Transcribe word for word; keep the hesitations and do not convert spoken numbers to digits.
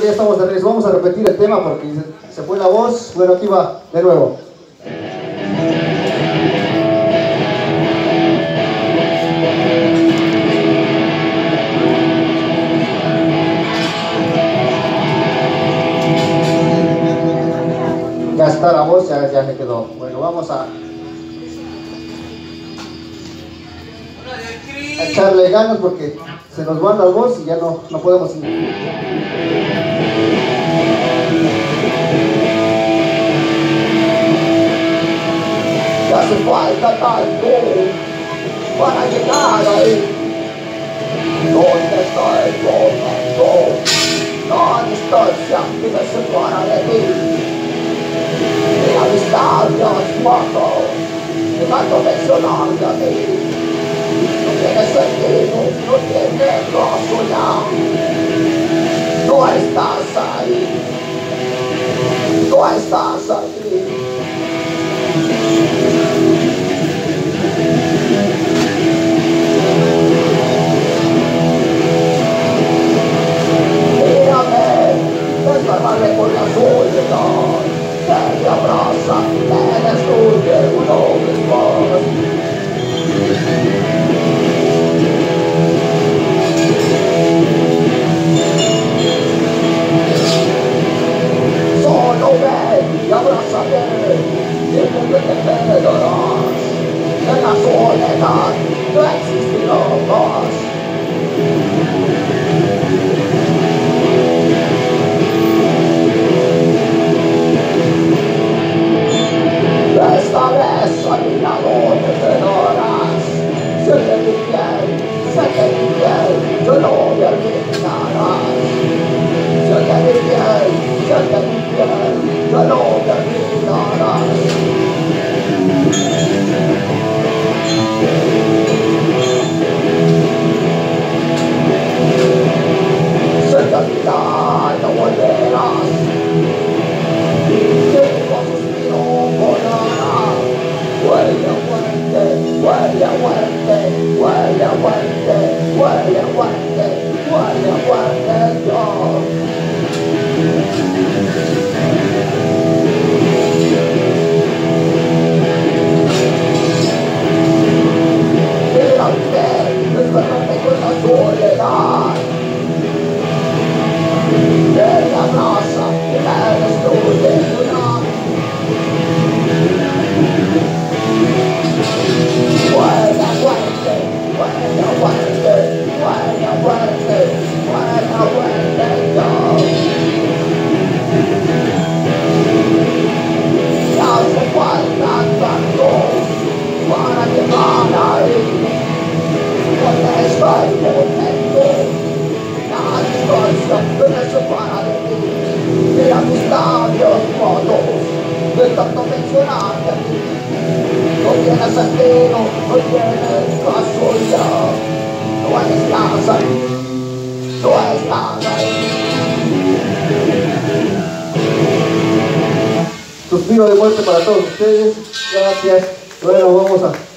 ya estamos de regreso. Vamos a repetir el tema porque se, se fue la voz. Bueno, aquí va de nuevo. Ya está la voz, ya, ya se quedó. Bueno, vamos a, a echarle ganas porque se nos van las voces y ya no, no podemos ir. Ya hace falta tanto para llegar ahí. ¿Dónde está el momento? La distancia que me separa de ti. Y a mis labios muertos, dejando mencionarte a ti. No tiene sentido, no tiene gozo ya. No estás ahí, no estás ahí. Mírame, desgarrarme por la soledad. Que me abraza, me destruye una vez más. Solo ven y abrázame, dime que te perderás. En la soledad no existirá más. Esta vez a mi lado te quedarás. Siente mi piel, siente mi piel, yo no me olvidarás. Siente mi piel, siente mi piel, yo no me olvidarás. Siente mi lado, no volverás. Huele a muerte, huele a muerte, huele a muerte, huele a muerte, huele a muerte, yo. Mírame, despertate con la soledad. Que me abraza y me destruye una. Huele a muerte, huele a muerte, huele a muerte, huele a muerte, yo. Y hace falta tanto para llegar ahí. ¿Dónde está el momento? La distancia que me separa de ti. Mira mis labios rotos de tanto mencionarte a ti. No tiene sentido, no tiene caso ya. No estás ahí, no estás ahí. Suspiro de muerte para todos ustedes. Gracias. Bueno, vamos a